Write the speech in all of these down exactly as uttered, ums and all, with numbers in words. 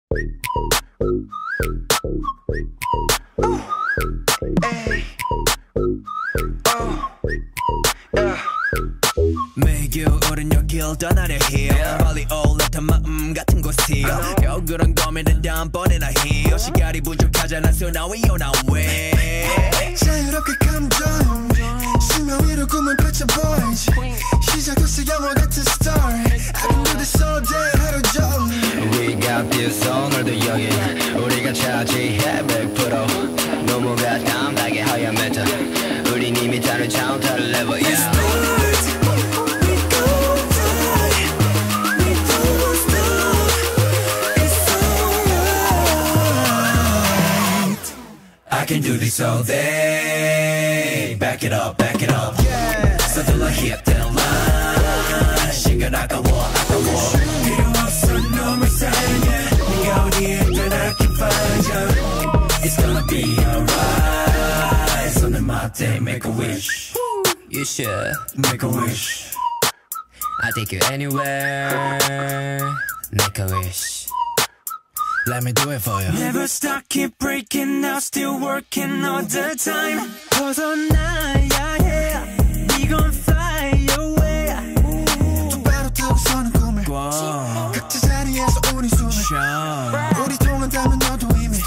매겨오른 여길 떠나려 해요. 멀리 올라탄 마음 같은 곳이요. 겨울은 고민은 다음번에나 해요. 시간이 부족하잖아 so now we on our way. 자유롭게 감정 수면 위로 꿈을 펼쳐 boys. 시작했어 영화 같은 story. I can do this all day 하루 종일. We got this 오늘도 여긴 우리가 차지해 백 퍼센트 너무 가감하게 하얀 메타 우린 이미 다른 차원 다른 레벨 yeah. I can do this all day. Back it up, back it up. Yeah. 서둘러 hit that line. 시간 아까워, 아까워. 필요 없어 놈을 사랑해. 네가 어디에 있든 I can find you. It's gonna be alright. 손을 맞대, make a wish. You should make a wish. I'll take you anywhere. Make a wish. Let me do it for you. Never stop, keep breaking out, still working all the time. 벗어나야 해. We gon' fly away. 똑바로 뜨고 서는 꿈을 각자 자리에서 우리 숨을 Shine. 우리 통한다면 너도 이미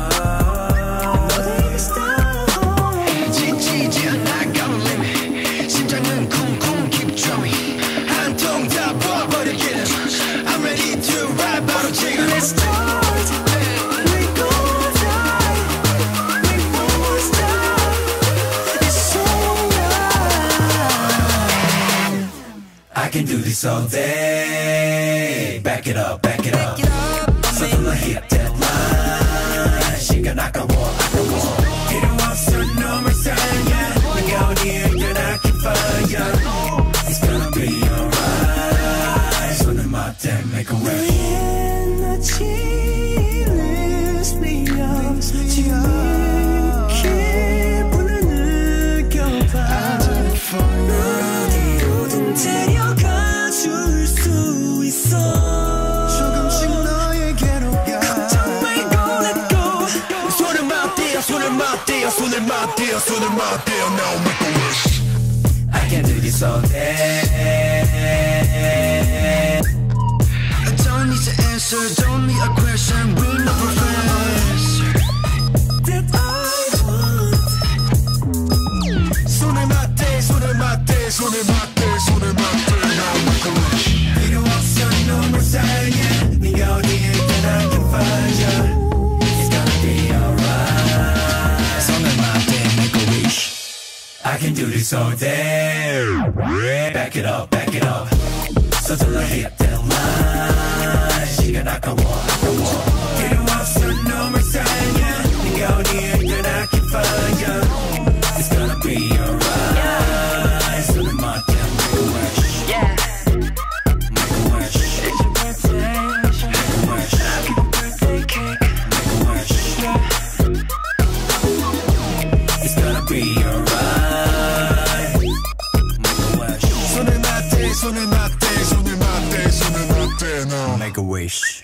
지치지 않아 got limit. 심장은 쿵쿵 keep drumming. 한 통 다 부어버리기는 I'm ready to ride 바로 지금. Let's start. I can do this all day. Back it up, back it up. 서둘러 hit that line. 시간 아까워, 아까워. 필요 없어 놈을 사랑해. 네가 어디에 있든 I can find you. It's gonna be alright. 손을 맞대, make a wish. 에너지를 스피어. 지금 기분을 느껴봐. 어디로든 데려가 줄 수 있어. 조금씩 너에게로 가. 걱정 말고 let go. 손을 맞대요, 손을 맞대요, 손을 맞대요, 손을 맞대요. Now make a wish. I can do this all day. I don't need to answer, don't need a question. We know professor That I want. 손을 맞대, 손을 맞대, 손을 맞대, 손을 맞대. Now make a wish. 필요 없어 놈을 사랑해. 네가 어디에 있든 I can find you. It's gonna be alright. 손을 맞대, make a wish. I can do this all day. Back it up, back it up. 서둘러 hit that line. 시간 아까워, 아까워. 필요 없어 놈을 사랑해. 네가 어디에 있든 I can find you. It's gonna be alright. 손을 맞대, make a wish. Yeah. Make a wish. It's your birthday. Make a wish. Happy birthday cake. Make a wish. It's gonna be alright. Make a wish. 손을 맞대, 손을 맞대, 손을 맞대, 손을 맞대. Now Make a wish.